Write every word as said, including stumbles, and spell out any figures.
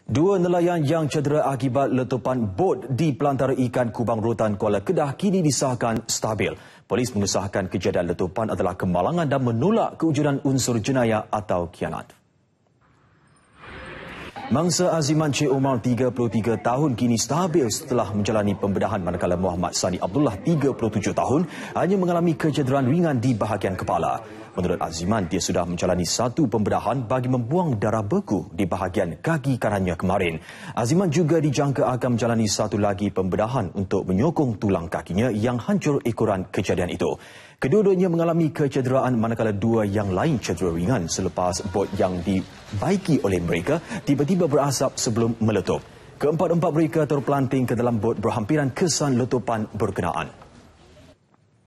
Dua nelayan yang cedera akibat letupan bot di Pelantara Ikan Kubang Rotan, Kuala Kedah kini disahkan stabil. Polis mengesahkan kejadian letupan adalah kemalangan dan menolak kewujudan unsur jenayah atau khianat. Mangsa Aziman Cik Omar tiga puluh tiga tahun kini stabil setelah menjalani pembedahan, manakala Muhammad Sani Abdullah tiga puluh tujuh tahun hanya mengalami kecederaan ringan di bahagian kepala. Menurut Aziman, dia sudah menjalani satu pembedahan bagi membuang darah beku di bahagian kaki kanannya kemarin. Aziman juga dijangka akan menjalani satu lagi pembedahan untuk menyokong tulang kakinya yang hancur ekoran kejadian itu. Kedua-duanya mengalami kecederaan, manakala dua yang lain cedera ringan selepas bot yang dibaiki oleh mereka tiba-tiba berasap sebelum meletup. Keempat-empat mereka terpelanting ke dalam bot berhampiran kesan letupan berkenaan.